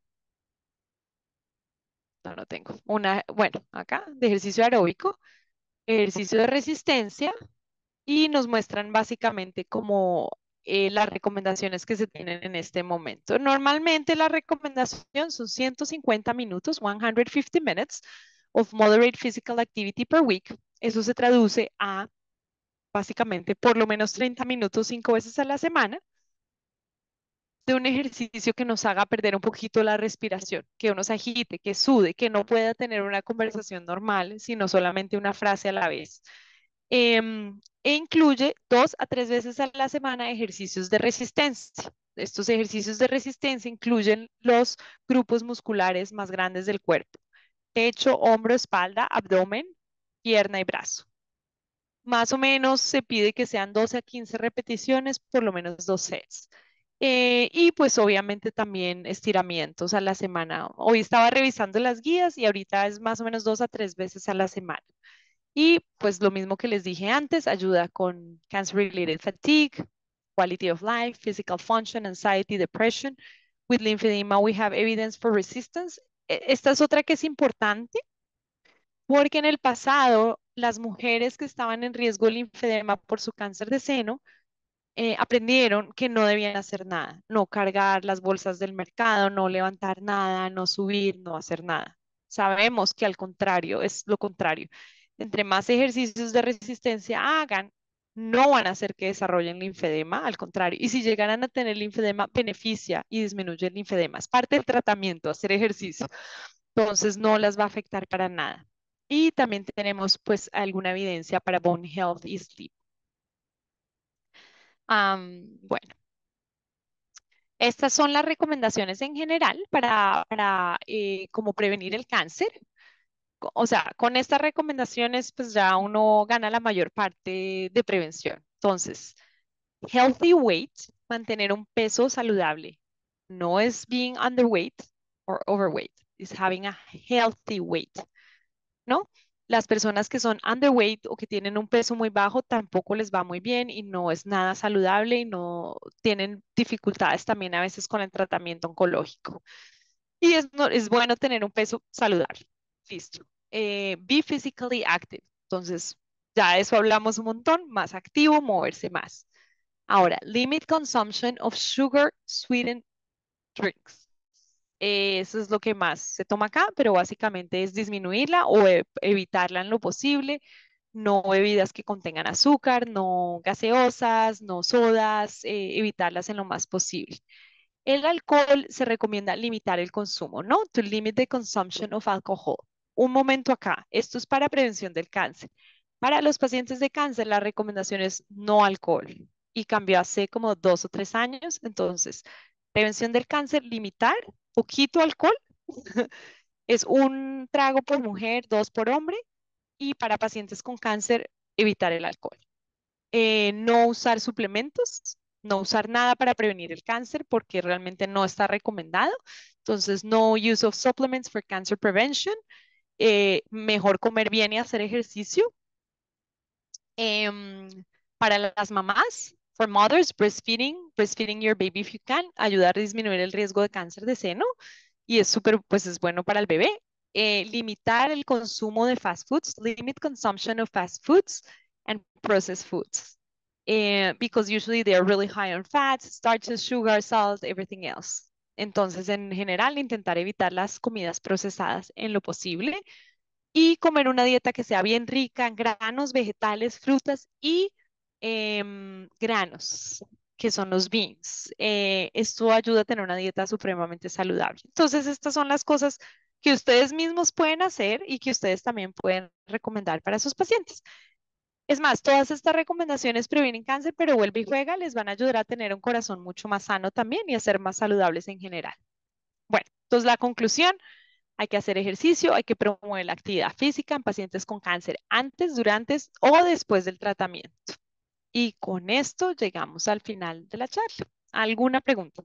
No, no tengo. Una, bueno, acá de ejercicio aeróbico, ejercicio de resistencia y nos muestran básicamente como eh, las recomendaciones que se tienen en este momento. Normalmente la recomendación son ciento cincuenta minutos, ciento cincuenta minutes of moderate physical activity per week. Eso se traduce a básicamente por lo menos treinta minutos cinco veces a la semana de un ejercicio que nos haga perder un poquito la respiración, que uno se agite, que sude, que no pueda tener una conversación normal, sino solamente una frase a la vez. Em, e incluye dos a tres veces a la semana ejercicios de resistencia. Estos ejercicios de resistencia incluyen los grupos musculares más grandes del cuerpo: pecho, hombro, espalda, abdomen, pierna y brazo. Más o menos se pide que sean doce a quince repeticiones, por lo menos dos sets. Eh, y pues obviamente también estiramientos a la semana. Hoy estaba revisando las guías y ahorita es más o menos dos a tres veces a la semana. Y pues lo mismo que les dije antes, ayuda con cancer-related fatigue, quality of life, physical function, anxiety, depression. With lymphedema, we have evidence for resistance. E- Esta es otra que es importante porque en el pasado las mujeres que estaban en riesgo de linfedema por su cáncer de seno eh, aprendieron que no debían hacer nada, no cargar las bolsas del mercado, no levantar nada, no subir, no hacer nada. Sabemos que al contrario, es lo contrario. Entre más ejercicios de resistencia hagan, no van a hacer que desarrollen linfedema, al contrario. Y si llegaran a tener linfedema, beneficia y disminuye el linfedema. Es parte del tratamiento, hacer ejercicio. Entonces no las va a afectar para nada. Y también tenemos pues alguna evidencia para bone health y sleep. Am, bueno, estas son las recomendaciones en general para, para eh, cómo prevenir el cáncer. Co- O sea, con estas recomendaciones, pues ya uno gana la mayor parte de prevención. Entonces, healthy weight, mantener un peso saludable. No es being underweight or overweight, es having a healthy weight, ¿no? Las personas que son underweight o que tienen un peso muy bajo tampoco les va muy bien y no es nada saludable y no tienen dificultades también a veces con el tratamiento oncológico. Y es, no- es bueno tener un peso saludable. Listo. Eh, be physically active. Entonces, ya de eso hablamos un montón, más activo, moverse más. Ahora, limit consumption of sugar sweetened drinks. Eh, eso es lo que más se toma acá, pero básicamente es disminuirla o e- evitarla en lo posible. No bebidas que contengan azúcar, no gaseosas, no sodas, eh, evitarlas en lo más posible. El alcohol se recomienda limitar el consumo, ¿no? To limit the consumption of alcohol. Un momento acá, esto es para prevención del cáncer. Para los pacientes de cáncer, la recomendación es no alcohol y cambió hace como dos o tres años. Entonces, prevención del cáncer, limitar poquito alcohol. Es un trago por mujer, dos por hombre. Y para pacientes con cáncer, evitar el alcohol. Eh, no usar suplementos, no usar nada para prevenir el cáncer porque realmente no está recomendado. Entonces, no use of supplements for cancer prevention. Eh, mejor comer bien y hacer ejercicio. Em, para las mamás, for mothers, breastfeeding, breastfeeding your baby if you can, ayudar a disminuir el riesgo de cáncer de seno y es súper, pues es bueno para el bebé. Eh, limitar el consumo de fast foods, limit consumption of fast foods and processed foods. Eh, because usually they are really high on fats, starches, sugar, salt, everything else. Entonces, en general, intentar evitar las comidas procesadas en lo posible y comer una dieta que sea bien rica en granos, vegetales, frutas y em, granos, que son los beans. Eh, esto ayuda a tener una dieta supremamente saludable. Entonces, estas son las cosas que ustedes mismos pueden hacer y que ustedes también pueden recomendar para sus pacientes. Es más, todas estas recomendaciones previenen cáncer, pero vuelve y juega, les van a ayudar a tener un corazón mucho más sano también y a ser más saludables en general. Bueno, entonces la conclusión. Hay que hacer ejercicio, hay que promover la actividad física en pacientes con cáncer antes, durante o después del tratamiento. Y con esto llegamos al final de la charla. ¿Alguna pregunta?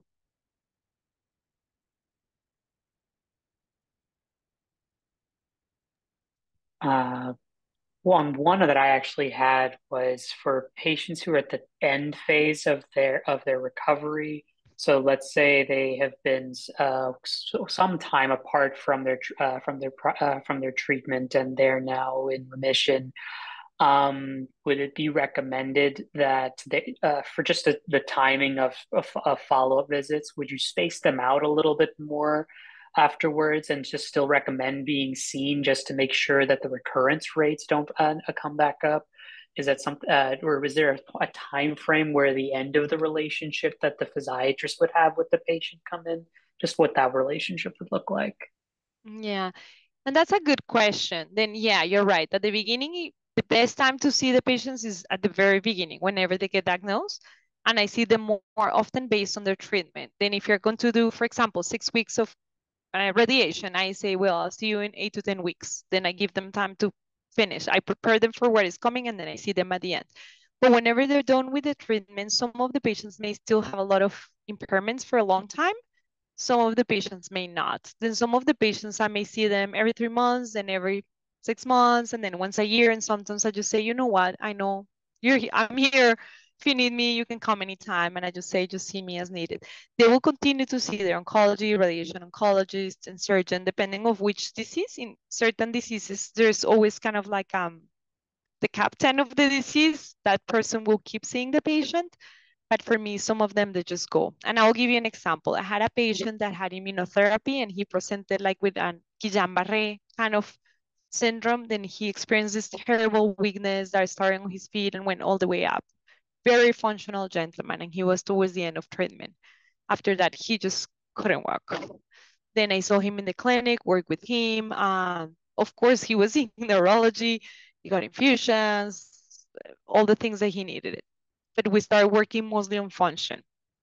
Uh, one one that I actually had was for patients who are at the end phase of their of their recovery. So let's say they have been uh, some time apart from their uh, from their uh, from their treatment and they're now in remission. Um, would it be recommended that they, uh, for just the, the timing of, of, of follow-up visits, would you space them out a little bit more afterwards and just still recommend being seen just to make sure that the recurrence rates don't uh, come back up? Is that something, uh, or was there a, a time frame where the end of the relationship that the physiatrist would have with the patient come in? Just what that relationship would look like? Yeah, and that's a good question. Then, yeah, you're right. At the beginning, the best time to see the patients is at the very beginning, whenever they get diagnosed. And I see them more, more often based on their treatment. Then if you're going to do, for example, six weeks of uh, radiation, I say, well, I'll see you in eight to ten weeks. Then I give them time to finish. I prepare them for what is coming and then I see them at the end. But whenever they're done with the treatment, some of the patients may still have a lot of impairments for a long time. Some of the patients may not. Then some of the patients, I may see them every three months and every six months and then once a year. And sometimes I just say, you know what, I know you're he- I'm here. If you need me, you can come anytime. And I just say, just see me as needed. They will continue to see their oncology, radiation oncologist, and surgeon, depending of which disease. In certain diseases, there's always kind of like um the captain of the disease. That person will keep seeing the patient. But for me, some of them, they just go. And I'll give you an example. I had a patient that had immunotherapy and he presented like with an Guillain-Barré kind of syndrome. Then he experienced this terrible weakness that started on his feet and went all the way up. Very functional gentleman. And he was towards the end of treatment. After that, he just couldn't walk. Then I saw him in the clinic, worked with him. Um, of course, he was in neurology. He got infusions, all the things that he needed. But we started working mostly on function.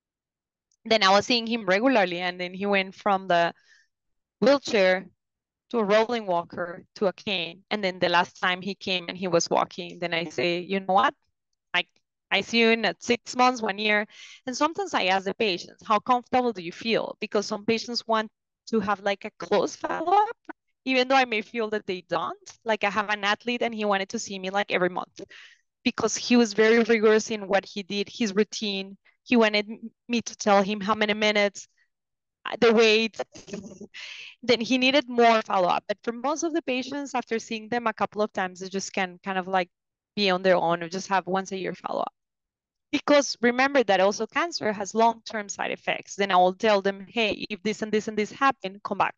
Then I was seeing him regularly, and then he went from the wheelchair to a rolling walker to a cane. And then the last time he came and he was walking, then I say, you know what? I I see you in at six months, one year. And sometimes I ask the patients, how comfortable do you feel? Because some patients want to have like a close follow-up, even though I may feel that they don't. Like I have an athlete and he wanted to see me like every month because he was very rigorous in what he did, his routine. He wanted me to tell him how many minutes, the weight. Then he needed more follow-up. But for most of the patients, after seeing them a couple of times, they just can kind of like be on their own or just have once a year follow-up. Because remember that also cancer has long-term side effects. Then I will tell them, hey, if this and this and this happen, come back.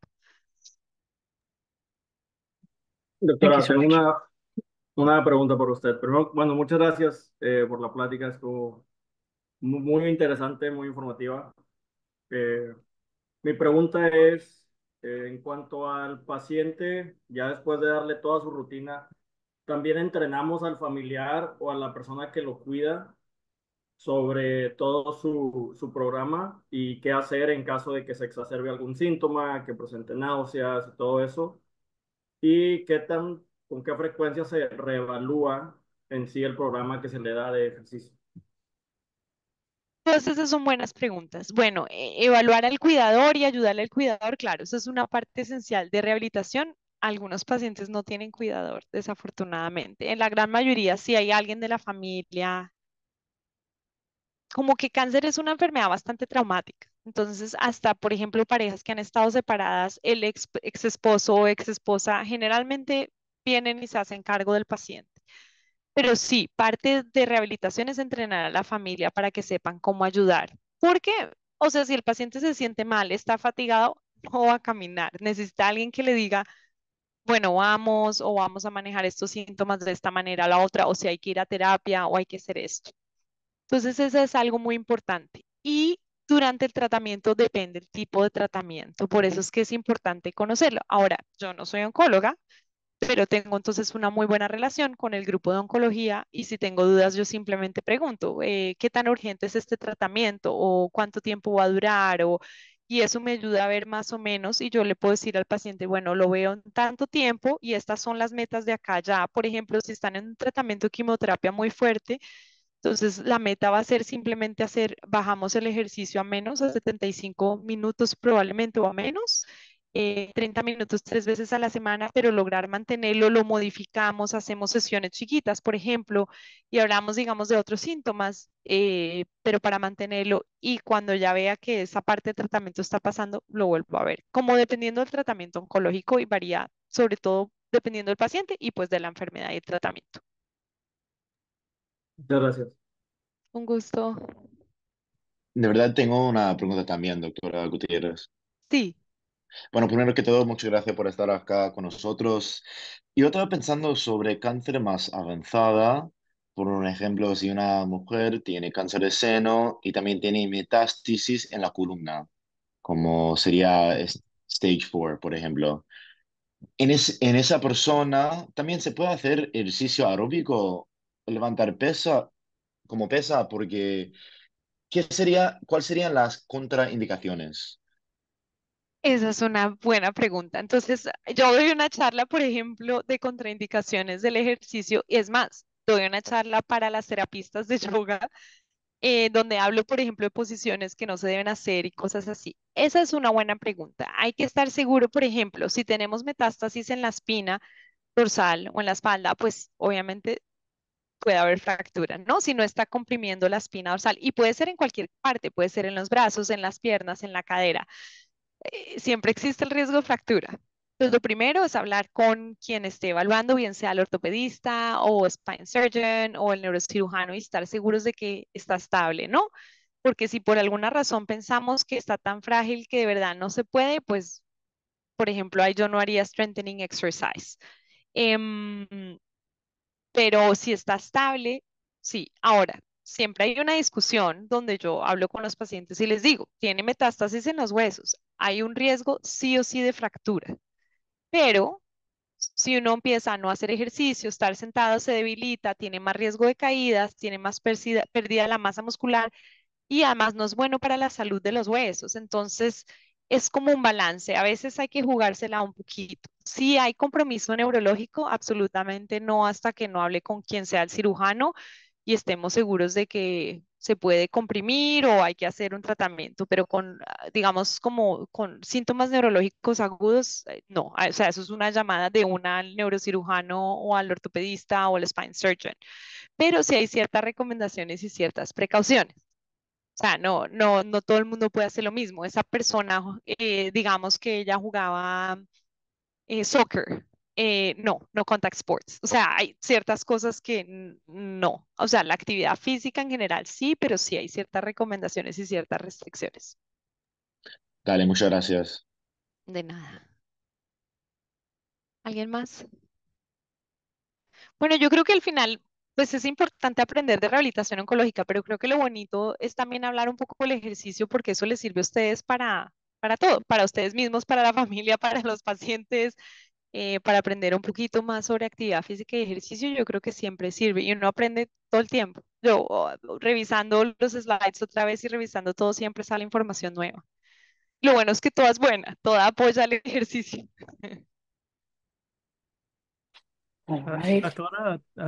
Doctora, so tengo much. una, una pregunta por usted. Primero, bueno, muchas gracias eh, por la plática. Estuvo mu- muy interesante, muy informativa. Eh, mi pregunta es, eh, en cuanto al paciente, ya después de darle toda su rutina, ¿también entrenamos al familiar o a la persona que lo cuida sobre todo su, su programa y qué hacer en caso de que se exacerbe algún síntoma, que presente náuseas y todo eso? ¿Y qué tan ¿con qué frecuencia se reevalúa en sí el programa que se le da de ejercicio? Todas esas son buenas preguntas. Bueno, e- evaluar al cuidador y ayudarle al cuidador, claro, eso es una parte esencial de rehabilitación. Algunos pacientes no tienen cuidador, desafortunadamente. En la gran mayoría, si hay alguien de la familia, como que cáncer es una enfermedad bastante traumática. Entonces, hasta, por ejemplo, parejas que han estado separadas, el ex, ex esposo o ex esposa generalmente vienen y se hacen cargo del paciente. Pero sí, parte de rehabilitación es entrenar a la familia para que sepan cómo ayudar. Porque, o sea, si el paciente se siente mal, está fatigado, no va a caminar. Necesita alguien que le diga, bueno, vamos o vamos a manejar estos síntomas de esta manera a la otra, o si hay que ir a terapia o hay que hacer esto. Entonces, eso es algo muy importante. Y durante el tratamiento depende el tipo de tratamiento. Por eso es que es importante conocerlo. Ahora, yo no soy oncóloga, pero tengo entonces una muy buena relación con el grupo de oncología y si tengo dudas yo simplemente pregunto, eh, ¿qué tan urgente es este tratamiento o cuánto tiempo va a durar? O, y eso me ayuda a ver más o menos y yo le puedo decir al paciente, bueno, lo veo en tanto tiempo y estas son las metas de acá ya. Por ejemplo, si están en un tratamiento de quimioterapia muy fuerte, entonces, la meta va a ser simplemente hacer, bajamos el ejercicio a menos, a setenta y cinco minutos probablemente o a menos, eh, treinta minutos tres veces a la semana, pero lograr mantenerlo, lo modificamos, hacemos sesiones chiquitas, por ejemplo, y hablamos, digamos, de otros síntomas, eh, pero para mantenerlo y cuando ya vea que esa parte del tratamiento está pasando, lo vuelvo a ver, como dependiendo del tratamiento oncológico y varía sobre todo dependiendo del paciente y pues de la enfermedad y el tratamiento. Muchas gracias. Un gusto. De verdad tengo una pregunta también, doctora Gutiérrez. Sí. Bueno, primero que todo, muchas gracias por estar acá con nosotros. Yo estaba pensando sobre cáncer más avanzada. Por un ejemplo, si una mujer tiene cáncer de seno y también tiene metástasis en la columna, como sería es- stage cuatro, por ejemplo. En, es- en esa persona también se puede hacer ejercicio aeróbico, levantar pesa, como pesa, porque ¿qué sería, cuáles serían las contraindicaciones? Esa es una buena pregunta. Entonces, yo doy una charla, por ejemplo, de contraindicaciones del ejercicio, y es más, doy una charla para las terapistas de yoga, eh, donde hablo, por ejemplo, de posiciones que no se deben hacer y cosas así. Esa es una buena pregunta. Hay que estar seguro, por ejemplo, si tenemos metástasis en la espina dorsal o en la espalda, pues obviamente puede haber fractura, ¿no? Si no está comprimiendo la espina dorsal, y puede ser en cualquier parte, puede ser en los brazos, en las piernas, en la cadera, eh, siempre existe el riesgo de fractura. Entonces, lo primero es hablar con quien esté evaluando, bien sea el ortopedista o spine surgeon o el neurocirujano y estar seguros de que está estable, ¿no? Porque si por alguna razón pensamos que está tan frágil que de verdad no se puede, pues, por ejemplo, ahí yo no haría strengthening exercise. Em, pero si está estable, sí. Ahora, siempre hay una discusión donde yo hablo con los pacientes y les digo, tiene metástasis en los huesos, hay un riesgo sí o sí de fractura, pero si uno empieza a no hacer ejercicio, estar sentado se debilita, tiene más riesgo de caídas, tiene más pérdida, pérdida de la masa muscular y además no es bueno para la salud de los huesos. Entonces, es como un balance. A veces hay que jugársela un poquito. Si hay compromiso neurológico, absolutamente no hasta que no hable con quien sea el cirujano y estemos seguros de que se puede comprimir o hay que hacer un tratamiento, pero con, ah, digamos, como con síntomas neurológicos agudos, eh, no. Ah, o sea, eso es una llamada de una al neurocirujano o al ortopedista o al spine surgeon. Pero sí hay ciertas recomendaciones y ciertas precauciones. O sea, no, no, no todo el mundo puede hacer lo mismo. Esa persona, eh, digamos que ella jugaba eh, soccer, eh, no, no contact sports. O sea, hay ciertas cosas que n- no. O sea, la actividad física en general sí, pero sí hay ciertas recomendaciones y ciertas restricciones. Dale, muchas gracias. De nada. ¿Alguien más? Bueno, yo creo que al final, pues es importante aprender de rehabilitación oncológica, pero creo que lo bonito es también hablar un poco del ejercicio porque eso les sirve a ustedes para, para todo, para ustedes mismos, para la familia, para los pacientes, eh, para aprender un poquito más sobre actividad física y ejercicio. Yo creo que siempre sirve y uno aprende todo el tiempo. Yo oh, revisando los slides otra vez y revisando todo, siempre sale información nueva. Lo bueno es que toda es buena, toda apoya el ejercicio. All Ah, right. hasta ahora